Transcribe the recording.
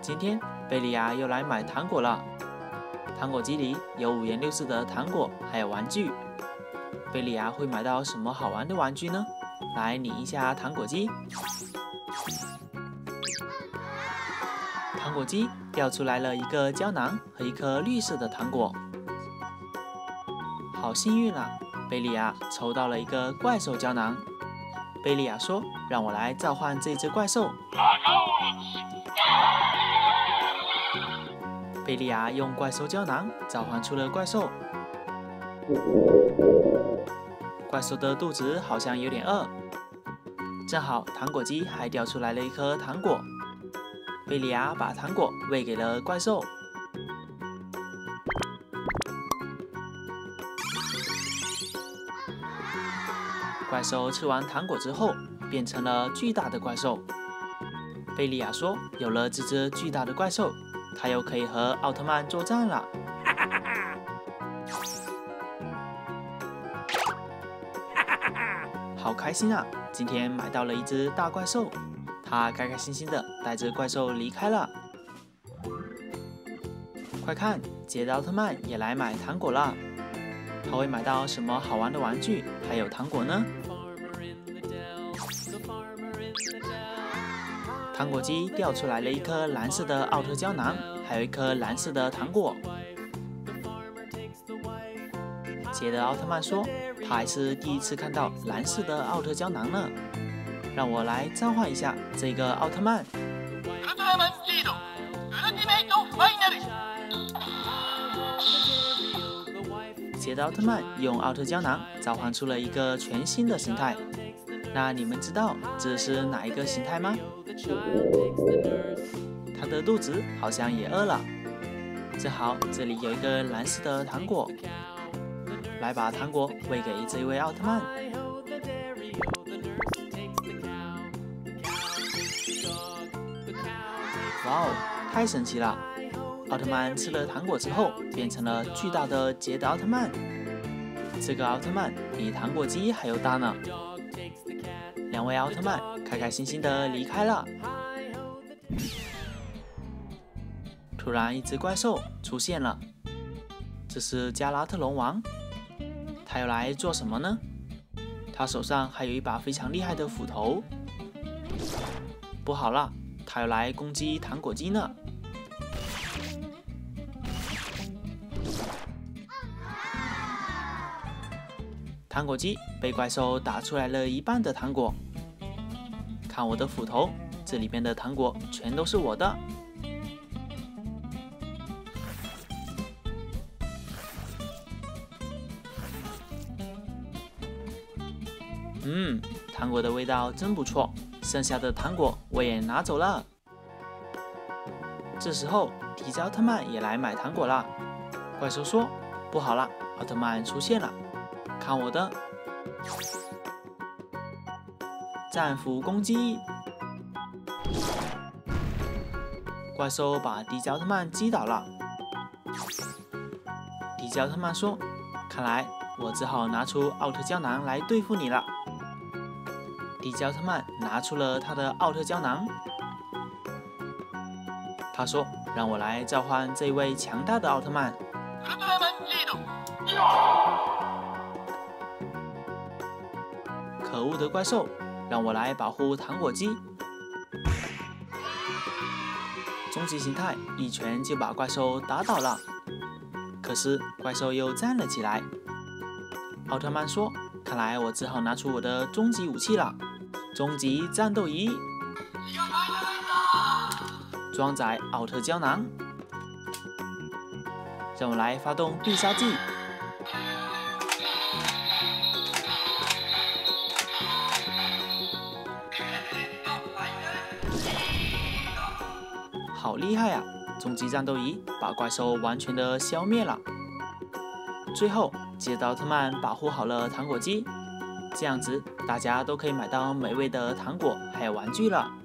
今天贝利亚又来买糖果了。糖果机里有五颜六色的糖果，还有玩具。贝利亚会买到什么好玩的玩具呢？来拧一下糖果机，糖果机掉出来了一个胶囊和一颗绿色的糖果。好幸运啊！贝利亚抽到了一个怪兽胶囊。贝利亚说：“让我来召唤这只怪兽。”贝利亚用怪兽胶囊召唤出了怪兽。怪兽的肚子好像有点饿，正好糖果机还掉出来了一颗糖果。贝利亚把糖果喂给了怪兽。怪兽吃完糖果之后，变成了巨大的怪兽。贝利亚说：“有了这只巨大的怪兽，他又可以和奥特曼作战了。”好开心啊！今天买到了一只大怪兽，他开开心心的带着怪兽离开了。快看，杰德奥特曼也来买糖果了。他会买到什么好玩的玩具还有糖果呢？糖果机掉出来了一颗蓝色的奥特胶囊，还有一颗蓝色的糖果。杰德奥特曼说，他还是第一次看到蓝色的奥特胶囊呢。让我来召唤一下这个奥特曼。杰德奥特曼用奥特胶囊召唤出了一个全新的形态。那你们知道这是哪一个形态吗？他的肚子好像也饿了。正好这里有一个蓝色的糖果，来把糖果喂给这位奥特曼。哇哦，太神奇了！奥特曼吃了糖果之后，变成了巨大的杰德奥特曼。这个奥特曼比糖果机还要大呢。两位奥特曼开开心心的离开了。突然，一只怪兽出现了，这是加拉特龙王。他要来做什么呢？他手上还有一把非常厉害的斧头。不好了，他要来攻击糖果机呢。糖果机被怪兽打出来了一半的糖果。看我的斧头，这里边的糖果全都是我的。糖果的味道真不错，剩下的糖果我也拿走了。这时候，迪迦奥特曼也来买糖果啦。怪兽说：“不好啦，奥特曼出现了，看我的！”战斧攻击！怪兽把迪迦奥特曼击倒了。迪迦奥特曼说：“看来我只好拿出奥特胶囊来对付你了。”迪迦奥特曼拿出了他的奥特胶囊。他说：“让我来召唤这位强大的奥特曼。”可恶的怪兽！让我来保护糖果机。终极形态一拳就把怪兽打倒了。可是怪兽又站了起来。奥特曼说：“看来我只好拿出我的终极武器了——终极战斗仪。”装载奥特胶囊。让我来发动必杀技。好厉害啊！终极战斗仪把怪兽完全的消灭了。最后，杰德奥特曼保护好了糖果机，这样子大家都可以买到美味的糖果还有玩具了。